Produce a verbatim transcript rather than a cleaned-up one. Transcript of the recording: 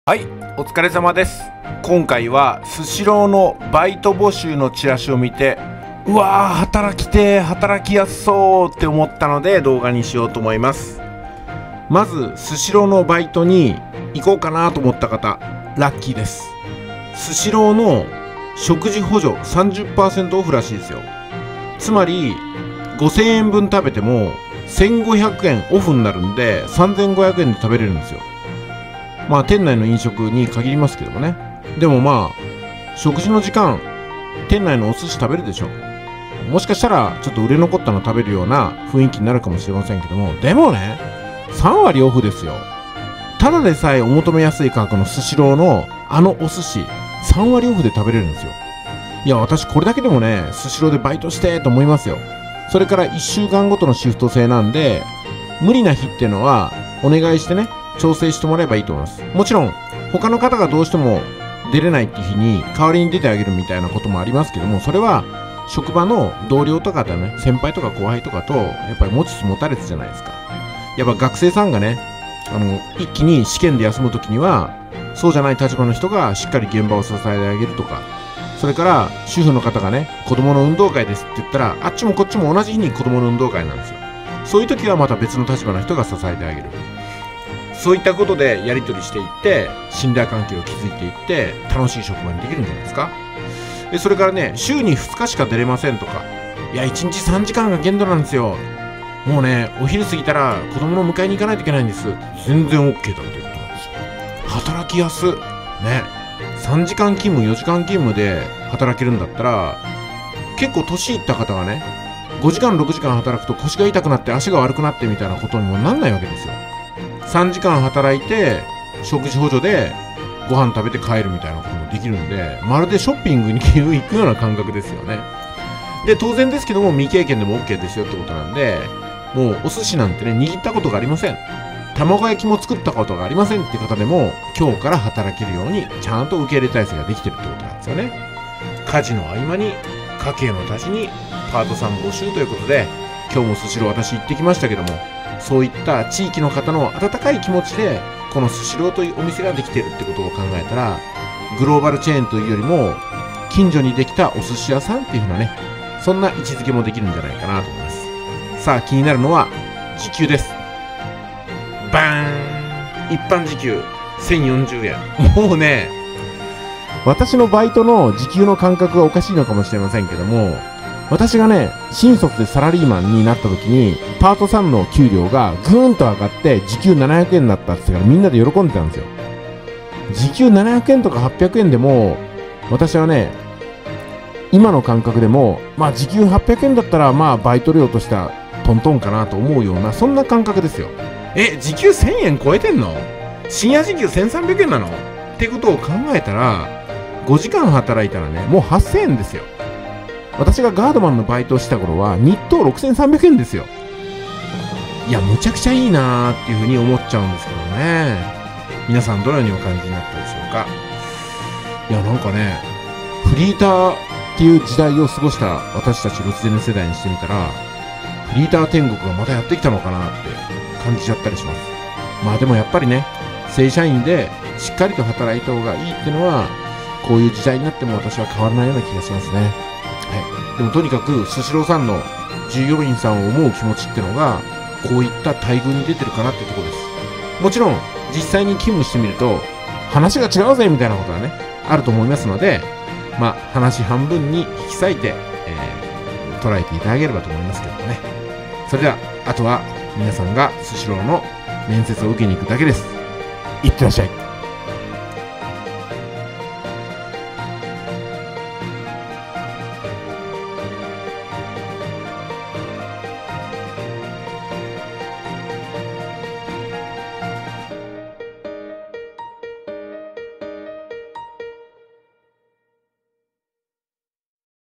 はい、お疲れ様です。今回はスシローのバイト募集のチラシを見て、うわー働きてー働きやすそうって思ったので動画にしようと思います。まずスシローのバイトに行こうかなと思った方、ラッキーです。スシローの食事補助 さんじゅっパーセント オフらしいですよ。つまりごせんえんぶん食べてもせんごひゃくえんオフになるんでさんぜんごひゃくえんで食べれるんですよ。まあ店内の飲食に限りますけどもね。でもまあ食事の時間、店内のお寿司食べるでしょ。もしかしたらちょっと売れ残ったの食べるような雰囲気になるかもしれませんけども、でもねさんわりオフですよ。ただでさえお求めやすい価格のスシローのあのお寿司さんわりオフで食べれるんですよ。いや私これだけでもねスシローでバイトしてと思いますよ。それからいっしゅうかんごとのシフト制なんで、無理な日っていうのはお願いしてね調整してもらえばいいと思います。もちろん他の方がどうしても出れないって日に代わりに出てあげるみたいなこともありますけども、それは職場の同僚とかだね、先輩とか後輩とかとやっぱり持ちつ持たれつじゃないですか。やっぱ学生さんがねあの一気に試験で休む時にはそうじゃない立場の人がしっかり現場を支えてあげるとか、それから主婦の方がね子供の運動会ですって言ったらあっちもこっちも同じ日に子供の運動会なんですよ。そういう時はまた別の立場の人が支えてあげる。そういったことでやり取りしていって信頼関係を築いていって楽しい職場にできるんじゃないですか。でそれからね週にふつかしか出れませんとか、いやいちにちさんじかんが限度なんですよ、もうねお昼過ぎたら子供の迎えに行かないといけないんです、全然 オーケー だっていうことなんですよ。働きやすね、さんじかん勤務よじかん勤務で働けるんだったら、結構年いった方がねごじかんろくじかん働くと腰が痛くなって足が悪くなってみたいなことにもなんないわけですよ。さんじかん働いて食事補助でご飯食べて帰るみたいなこともできるんで、まるでショッピングに行くような感覚ですよね。で当然ですけども未経験でも オーケー ですよってことなんで、もうお寿司なんてね握ったことがありません、卵焼きも作ったことがありませんって方でも今日から働けるようにちゃんと受け入れ体制ができてるってことなんですよね。家事の合間に家計の足しにパートさん募集ということで、今日もスシロー私行ってきましたけども、そういった地域の方の温かい気持ちでこのスシローというお店ができているってことを考えたら、グローバルチェーンというよりも近所にできたお寿司屋さんっていうふうなね、そんな位置づけもできるんじゃないかなと思います。さあ気になるのは時給です。バーン、一般時給せんよんじゅうえん。もうね私のバイトの時給の感覚がおかしいのかもしれませんけども、私がね新卒でサラリーマンになった時にパートさんの給料がぐーんと上がって時給ななひゃくえんになったって言ってからみんなで喜んでたんですよ。時給ななひゃくえんとかはっぴゃくえんでも私はね今の感覚でもまあ時給はっぴゃくえんだったらまあバイト料としてはトントンかなと思うようなそんな感覚ですよ。え時給せんえん超えてんの？深夜時給せんさんびゃくえんなの？ってことを考えたらごじかん働いたらねもうはっせんえんですよ。私がガードマンのバイトをした頃は日当ろくせんさんびゃくえんですよ。いやむちゃくちゃいいなーっていうふうに思っちゃうんですけどね。皆さんどのようにお感じになったでしょうか。いやなんかねフリーターっていう時代を過ごした私たちロスゼネ世代にしてみたら、フリーター天国がまたやってきたのかなって感じちゃったりします。まあでもやっぱりね正社員でしっかりと働いた方がいいっていうのはこういう時代になっても私は変わらないような気がしますね。はい、でもとにかくスシローさんの従業員さんを思う気持ちってのがこういった待遇に出てるかなってところです。もちろん実際に勤務してみると話が違うぜみたいなことはねあると思いますので、まあ話半分に引き裂いて、えー、捉えていただければと思いますけどもね。それではあとは皆さんがスシローの面接を受けに行くだけです。いってらっしゃい。